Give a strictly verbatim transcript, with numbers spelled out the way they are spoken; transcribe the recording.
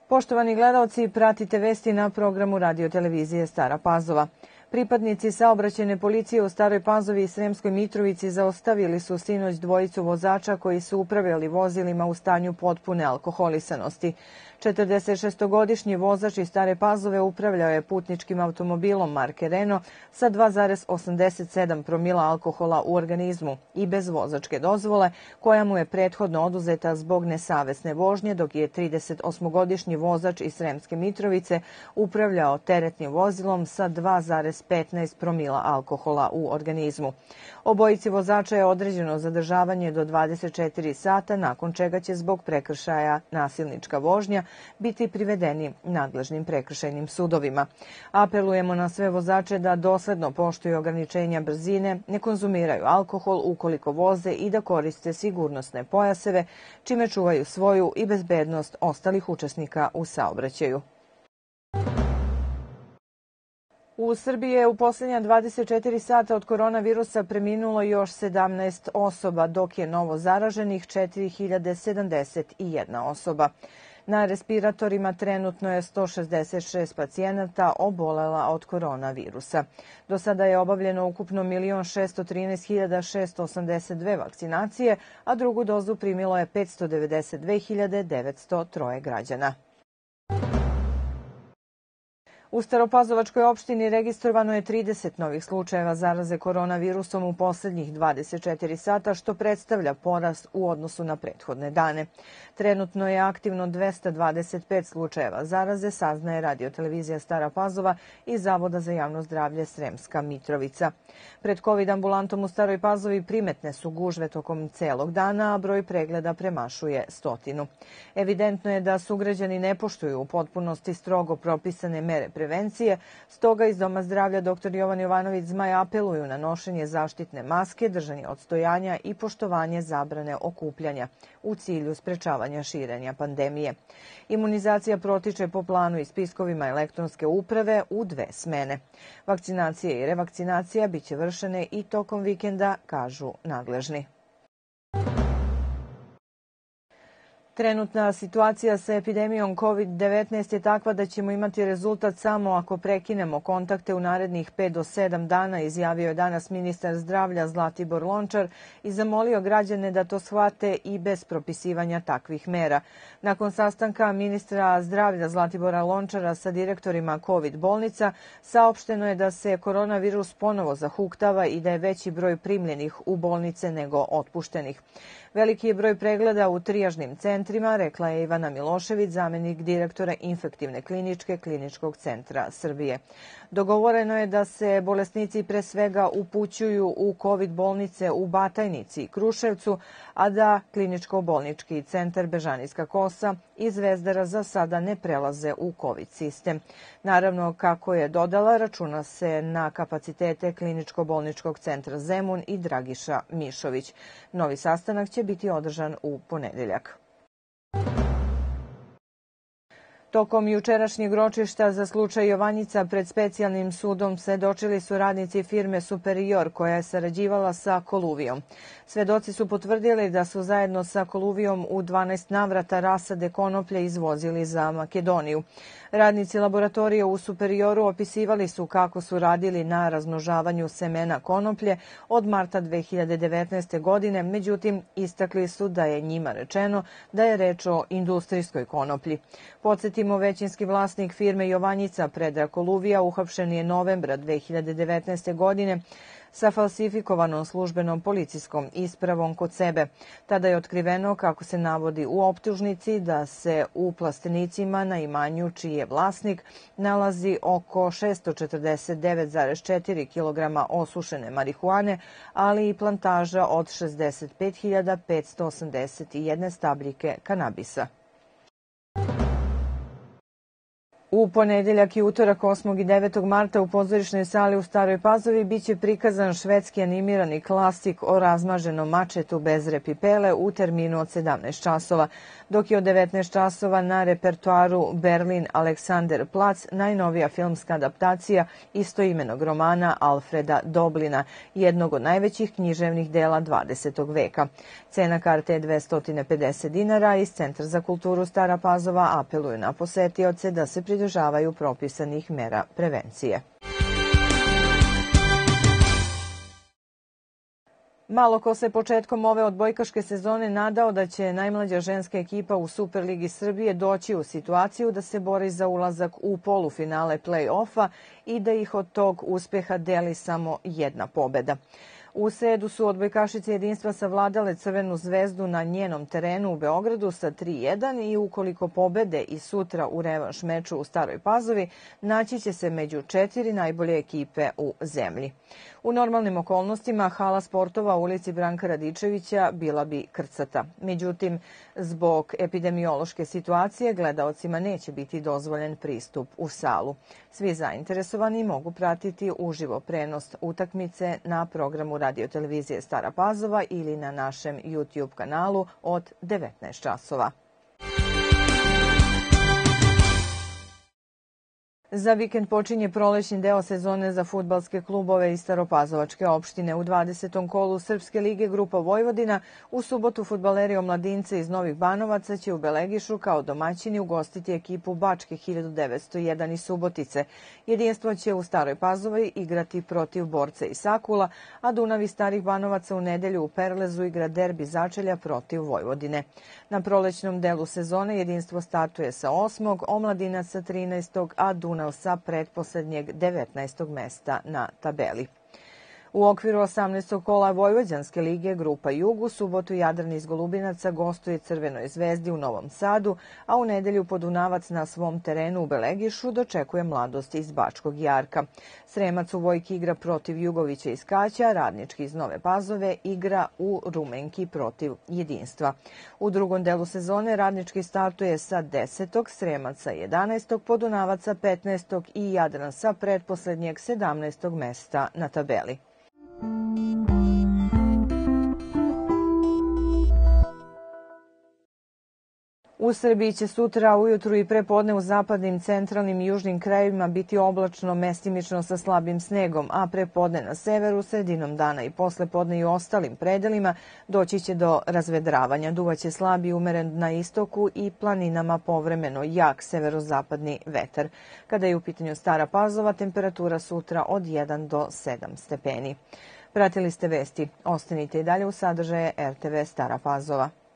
Poštovani gledaoci, pratite vesti na programu radio televizije Stara Pazova. Pripadnici saobraćajne policije u Staroj Pazovi i Sremskoj Mitrovici zaustavili su sinoć dvojicu vozača koji su upravljali vozilima u stanju potpune alkoholisanosti. četrdesetšestogodišnji vozač iz Stare Pazove upravljao je putničkim automobilom marke Renault sa dva zarez osamdeset sedam promila alkohola u organizmu i bez vozačke dozvole, koja mu je prethodno oduzeta zbog nesavesne vožnje, dok je tridesetosmogodišnji vozač iz Sremske Mitrovice upravljao teretnim vozilom sa dva zarez petnaest promila alkohola u organizmu. Obojici vozača je određeno zadržavanje do dvadeset četiri sata, nakon čega će zbog prekršaja nasilnička vožnja biti privedeni nadležnim prekršajnim sudovima. Apelujemo na sve vozače da dosledno poštuju ograničenja brzine, ne konzumiraju alkohol ukoliko voze i da koriste sigurnosne pojaseve, čime čuvaju svoju i bezbednost ostalih učesnika u saobraćaju. U Srbiji je u posljednja dvadeset četiri sata od koronavirusa preminulo još sedamnaest osoba, dok je novo zaraženih četiri hiljade sedamdeset jedna osoba. Na respiratorima trenutno je sto šezdeset šest pacijenata obolela od koronavirusa. Do sada je obavljeno ukupno milion šesto trinaest hiljada šesto osamdeset dve vakcinacije, a drugu dozu primilo je petsto devedeset dve hiljade devetsto tri građana. U Staropazovačkoj opštini registrovano je trideset novih slučajeva zaraze koronavirusom u poslednjih dvadeset četiri sata, što predstavlja porast u odnosu na prethodne dane. Trenutno je aktivno dvesta dvadeset pet slučajeva zaraze, saznaje radio televizija Stara Pazova i Zavoda za javno zdravlje Sremska Mitrovica. Pred COVID ambulantom u Staroj Pazovi primetne su gužve tokom celog dana, a broj pregleda premašuje stotinu. Evidentno je da sugrađani ne poštuju u potpunosti strogo propisane mere prevencije, stoga iz Doma zdravlja doktor Jovan Jovanović Zmaj apeluju na nošenje zaštitne maske, držanje odstojanja i poštovanje zabrane okupljanja u cilju sprečavanja širenja pandemije. Imunizacija protiče po planu i spiskovima elektronske uprave u dve smene. Vakcinacije i revakcinacija biće vršene i tokom vikenda, kažu nadležni. Trenutna situacija sa epidemijom kovid devetnaest je takva da ćemo imati rezultat samo ako prekinemo kontakte u narednih pet do sedam dana, izjavio je danas ministar zdravlja Zlatibor Lončar i zamolio građane da to shvate i bez propisivanja takvih mera. Nakon sastanka ministra zdravlja Zlatibora Lončara sa direktorima kovid bolnica, saopšteno je da se koronavirus ponovo zahuktava i da je veći broj primljenih u bolnice nego otpuštenih. Veliki je broj pregleda u trijažnim centrima, rekla je Ivana Milošević, zamenik direktora infektivne kliničke Kliničkog centra Srbije. Dogovoreno je da se bolesnici pre svega upućuju u kovid bolnice u Batajnici i Kruševcu, a da Kliničko-bolnički centar Bežanijska Kosa i Zvezdara za sada ne prelaze u kovid sistem. Naravno, kako je dodala, računa se na kapacitete Kliničko-bolničkog centra Zemun i Dragiša Mišović. Novi sastanak će biti održan u ponedeljak. Tokom jučerašnjeg ročišta za slučaj Jovanjica pred specijalnim sudom svedočili su radnici firme Superior koja je sarađivala sa Koluvijom. Svedoci su potvrdili da su zajedno sa Koluvijom u dvanaest navrata rasade konoplje izvozili za Makedoniju. Radnici laboratorije u Superioru opisivali su kako su radili na razmnožavanju semena konoplje od marta dve hiljade devetnaeste. godine, međutim istakli su da je njima rečeno da je reč o industrijskoj konoplji. Podsjetimo, većinski vlasnik firme Jovanjica Predrag Koluvija uhapšen je novembra dve hiljade devetnaeste. godine sa falsifikovanom službenom policijskom ispravom kod sebe. Tada je otkriveno, kako se navodi u optužnici, da se u plastenicima na imanju čiji je vlasnik nalazi oko šesto četrdeset devet zarez četiri kilograma osušene marihuane, ali i plantaža od šezdeset pet hiljada petsto osamdeset jedne stabljike kanabisa. U ponedeljak i utorak osmog i devetog marta u pozorišnoj sali u Staroj Pazovi biće prikazan švedski animirani klasik o razmaženom mačetu bez repipele u terminu od sedamnaest časova, dok je od devetnaest časova na repertoaru Berlin Alexanderplatz najnovija filmska adaptacija istoimenog romana Alfreda Doblina, jednog od najvećih književnih dela dvadesetog veka. Cena karte je dvesta pedeset dinara, iz Centra za kulturu Stara Pazova apeluju na posetioce da se pridržavaju propisanih mera prevencije. Malo ko se početkom ove odbojkaške sezone nadao da će najmlađa ženska ekipa u Superligi Srbije doći u situaciju da se bori za ulazak u polufinale play-offa i da ih od tog uspeha deli samo jedna pobeda. U sredu su odbojkašice jedinstva savladale Crvenu zvezdu na njenom terenu u Beogradu sa tri jedan i ukoliko pobede i sutra u revanš meču u Staroj Pazovi, naći će se među četiri najbolje ekipe u zemlji. U normalnim okolnostima hala sportova u ulici Branka Radičevića bila bi krcata. Međutim, zbog epidemiološke situacije gledaocima neće biti dozvoljen pristup u salu. Svi zainteresovani mogu pratiti uživo prenos utakmice na programu radiotelevizije Stara Pazova ili na našem YouTube kanalu od devetnaest časova. Za vikend počinje prolećni deo sezone za fudbalske klubove iz Staropazovačke opštine. U dvadesetom kolu Srpske lige grupa Vojvodina u subotu fudbaleri Omladince iz Novih Banovaca će u Belegišu kao domaćini ugostiti ekipu Bačke hiljadu devetsto jedan iz Subotice. Jedinstvo će u Staroj Pazovi igrati protiv Borca i Sakula, a Dunav iz Starih Banovaca u nedelju u Perlezu igra derbi Začelja protiv Vojvodine. Na prolećnom delu sezone jedinstvo startuje sa osmog, Omladina sa trinaestog, a Dunav sa pretposlednjeg devetnaestog mesta na tabeli. U okviru osamnaestog kola Vojvođanske lige grupa Jug u subotu Jadran iz Golubinaca gostuje Crvenoj zvezdi u Novom Sadu, a u nedelju Podunavac na svom terenu u Belegišu dočekuje Mladost iz Bačkog Jarka. Sremac u Vojki igra protiv Jugovića iz Kaća, Radnički iz Nove Pazove igra u Rumenki protiv Jedinstva. U drugom delu sezone Radnički startuje sa desetog, Sremac sa jedanaestog, Podunavac sa petnaestog i Jadran sa pretposlednjeg sedamnaestog mesta na tabeli. U Srbiji će sutra ujutru i prepodne u zapadnim, centralnim i južnim krajevima biti oblačno, mestimično sa slabim snegom, a prepodne na severu, sredinom dana i poslepodne i u ostalim predelima doći će do razvedravanja. Duvaće slabi umeren na istoku i planinama povremeno jak severozapadni vetar. Kada je u pitanju Stara Pazova, temperatura sutra od jedan do sedam stepeni. Pratili ste vesti. Ostanite i dalje u sadržaje R T V Stara Pazova.